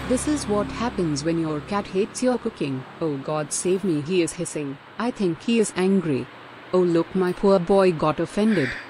This is what happens when your cat hates your cooking. Oh God save me, he is hissing. I think he is angry. Oh look, my poor boy got offended.